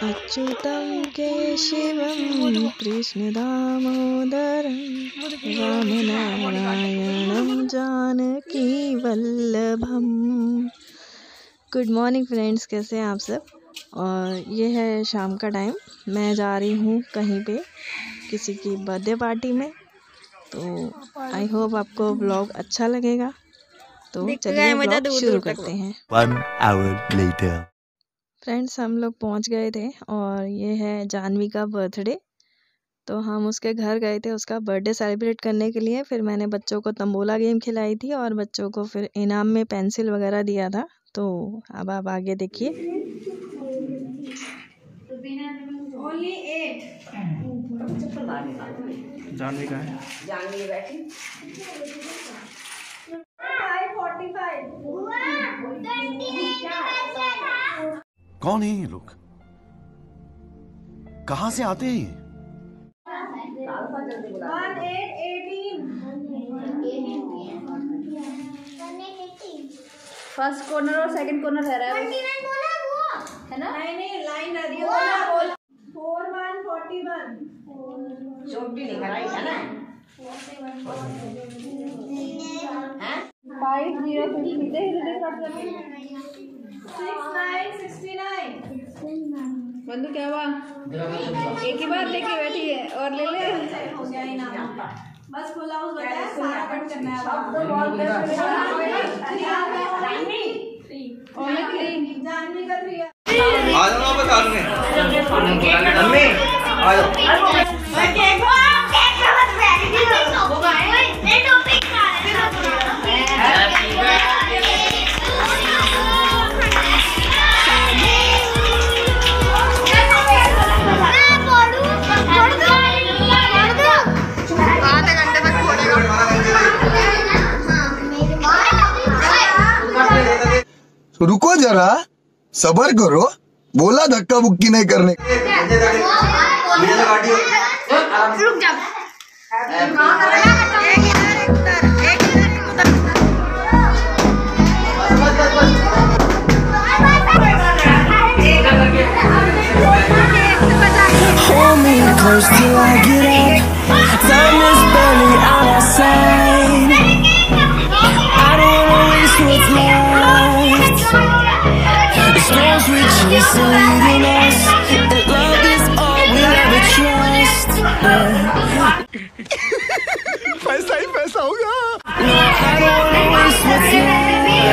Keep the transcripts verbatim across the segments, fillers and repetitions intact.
अच्युतं केशवं कृष्णदामोदरं रामनारायणं जानकी वल्लभम। गुड मॉर्निंग फ्रेंड्स, कैसे हैं आप सब। और ये है शाम का टाइम, मैं जा रही हूँ कहीं पे किसी की बर्थडे पार्टी में। तो आई होप आपको व्लॉग अच्छा लगेगा। तो चलिए व्लॉग शुरू करते हैं। One hour later. फ्रेंड्स, हम लोग पहुंच गए थे और ये है जानवी का बर्थडे। तो हम उसके घर गए थे उसका बर्थडे सेलिब्रेट करने के लिए। फिर मैंने बच्चों को तंबोला गेम खिलाई थी और बच्चों को फिर इनाम में पेंसिल वगैरह दिया था। तो अब आप आगे देखिए। जानवी का है। जानवी बैठी। कौन है ये लोग? कहाँ से आते हैं ये? फर्स्ट कॉर्नर और सेकंड कॉर्नर है रहा है है ना? नहीं नहीं लाइन आ रही है। फोर वन फोर्टी वन छोटी लिखा है ना? Five zero fifty six nine sixty nine. बंधु क्या हुआ? एक ही बार लेके बैठी है और ले ले। हो गया ही ना, बस फुल हाउस बताया, सारा कट करना है। जानवी का थ्री आ जाओ ना बता में। मम्मी आ जाओ। मैं केक को केक का मत बैठी थी वो गाए ने टॉपिक का हैप्पी बर्थडे। रुको जरा, सबर करो, बोला धक्का बुक्की नहीं करने। रुक जा। Hold me close till I get up. Time is barely on our side. I don't wanna waste what's left. The storms we chase are leading us, and love is all we'll ever trust. पैसा ही पैसा होगा। No, I don't wanna waste what's left.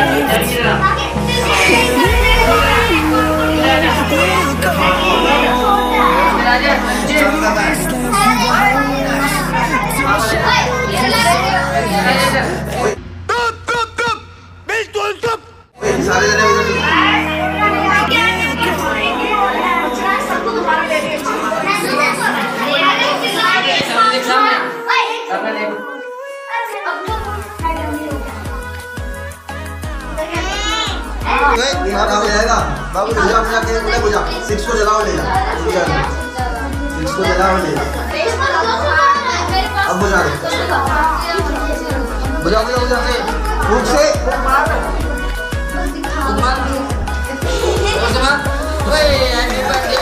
बाबू बुझा बुझा के बुझा बुझा six को जलाओ ले जा बुझा सिक्स को जलाओ ले जा अब बुझा दे बुझा बुझा बुझा के फूक से मार मार मार ओए हैप्पी बर्थडे।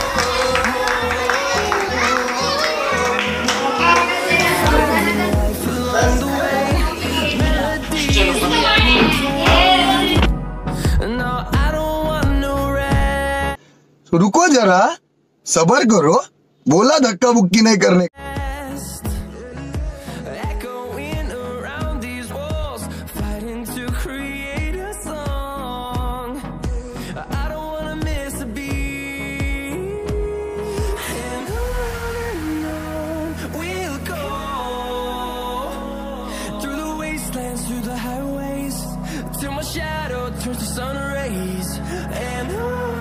रुको जरा, सबर करो, बोला धक्का बुक्की नहीं करने। Echoing around these walls, fighting to create a song. I don't wanna miss a beat, and on and on we'll go, through the wastelands, through the highways, till my shadow turns to sun rays, and on.